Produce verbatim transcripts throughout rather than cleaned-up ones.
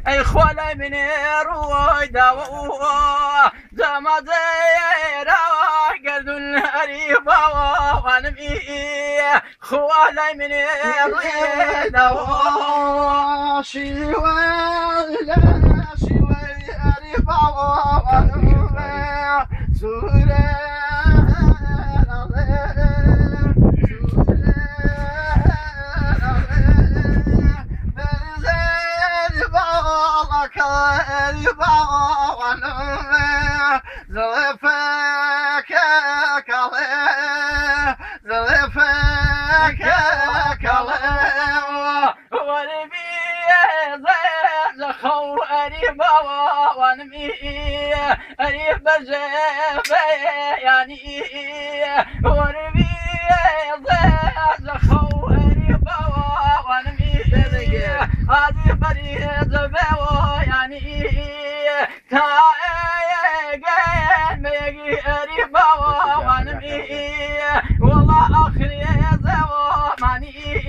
أي خوالي من روي داوه زما زيرا قلد الهريبة وانمي خوالي من روي داوه شيوي لا شيوي هريبة وانمي سورة زلفك كلام زلفك كلام وربي زاد خو أريبا وانمي أريب جيب يعني وربي زاد خو أريبا وانمي هذه فريد بوا يعني تايجين ميجي أريبا وانمي والله آخري زوا ماني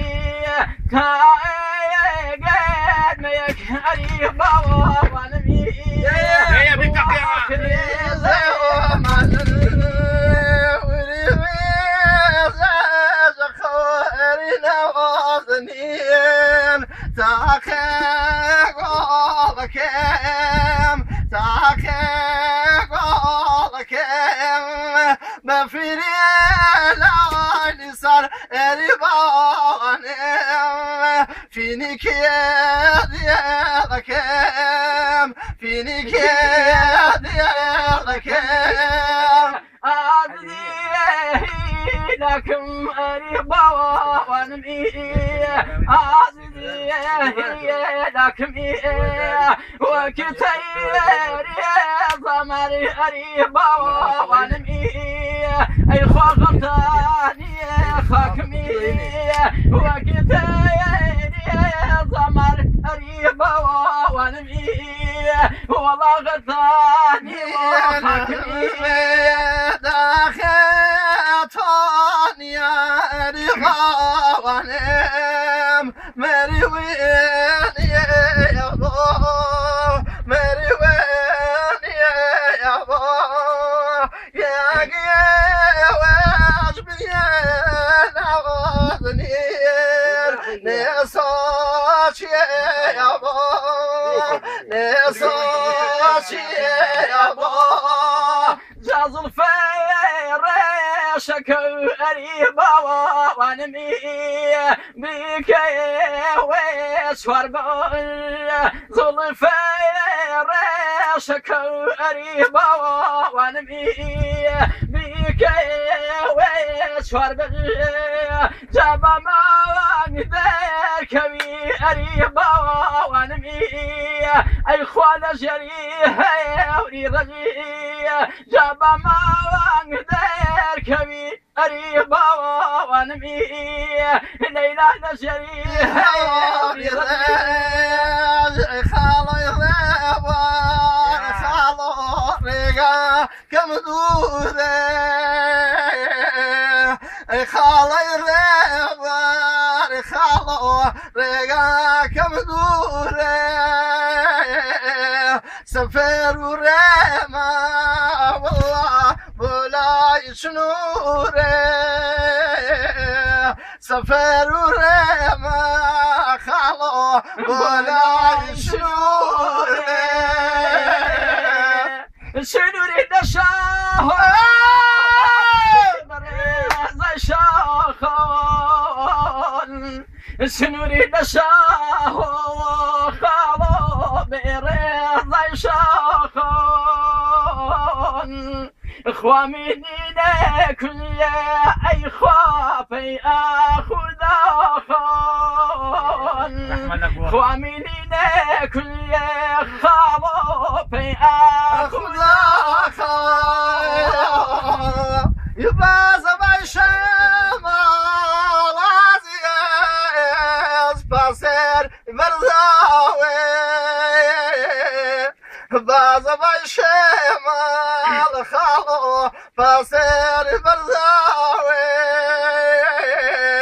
تايجين ميجي أريبا وانمي يا بنت آخري زوا ماني تاخيك والكم تاخيك والكم ما في ليلة صار ريبان فيني كيد يا كم فيني كيد يا كم لكم أريبا وانمي عزيزي لكم وكتير ضمري أريبا وانمي أي خاطرني خاكمي وكتير ضمر أريبا وانمي والله غثاني وخاكمي يا رغوانم مريوين يا ابو مريوين يا ابو يا جواز بيان عوضنير نصاش يا ابو نصاش يا ابو جاز الفير شكو أريبا وانمي بك ويسوار بول ظلفير شكو أريبا وانمي بك ويسوار بول جابا ما وانذر كوي أريبا وانمي أي خوال جريه وريضي جابا ما وانذر كوي أريبا وانمي ليلى نجريه وريضي خالو يغيبا خالو ريقا كم دوره خالو يغيبا خالو ريقا كم دوره سفر وريما والله بلا يشنوره سفر وريما خالو بلا يشنوره شنوري دشاه زي شاخون سنوري دشاه خالو بيريض زي شاخون اخوامينينا كل اي خوافي اخذ اخون اخوامينينا كل خوافي اخذ اخون يبقى زباي شما لازيز باسر برزاوي يبقى زباي شما لخالو باسر برزاوي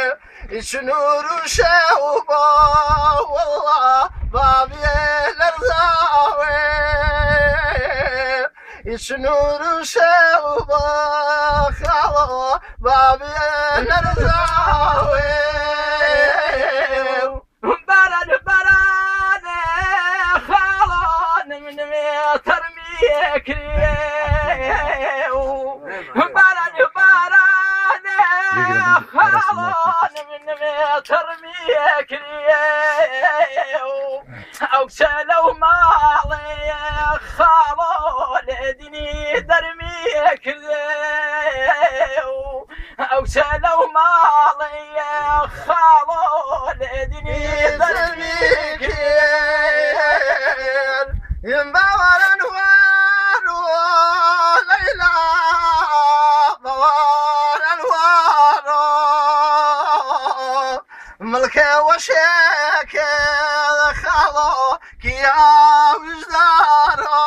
شنور شوبا والله بابي الارزاق شنور شوبا خالو بابي نرزاوي برد برد خالان من ترميك برد برد خالان من ترميك او سلو مالي خالو لدني درميك او سلو مالي خالو لدني درميك ينبور انوار ليلى بوار انوار ملكه وشيكه خالو كيا وجدارو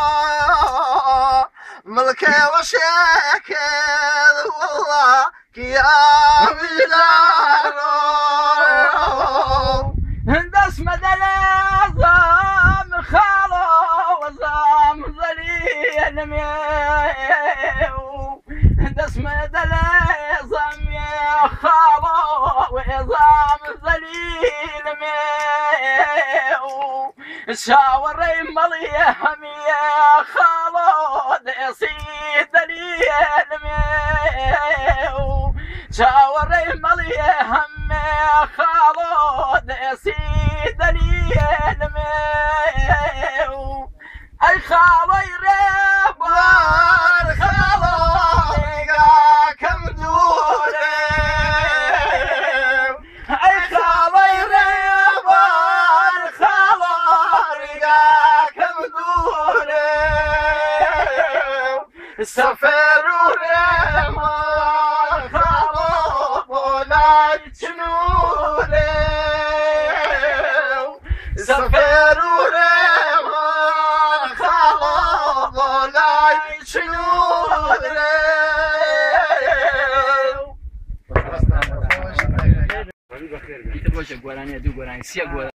ملكه وشيكه والله كيا وجدارو هندس مدلازم خالو وزام ظليل ميو هندس مدلازم يا خالو وزام ظليل ميو شاوري مليهم يا خالو ديسي دليل ميو شاوري مليهم يا خالو ديسي دليل ميو اي خالو يريبار خالو كم دوري اي خالو يريبار خالو كم دوري سفر وريما خالو بولاي شنوري سفر وريما خالو بولاي شنوري Depois de Guarani, do Guarani, se agora.